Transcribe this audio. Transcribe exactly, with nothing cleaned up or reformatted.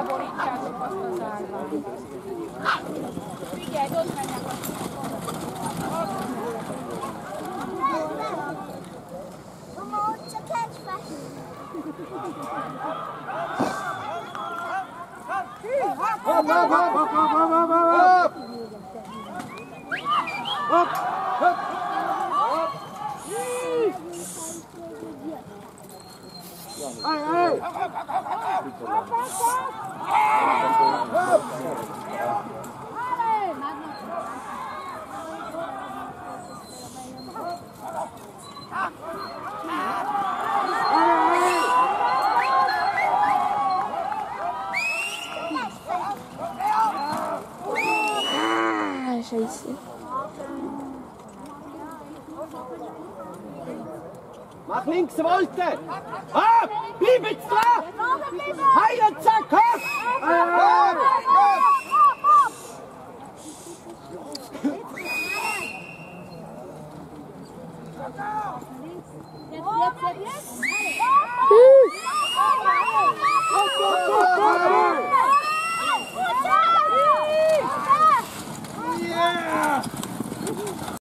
Elborítsátok azt az állvat. Figyelj, ott mennek a Mama, ott csak egy fehér. Hopp, hopp, hopp, hopp, hopp, hopp, hopp! Hopp, hopp, hopp! Hey, hey! Hopp, hopp, hopp! Scheiße. Mach links Wolte! Hopp! Bleib jetzt dran! Hey und zack! Hopp! Hopp! Jetzt, jetzt, jetzt!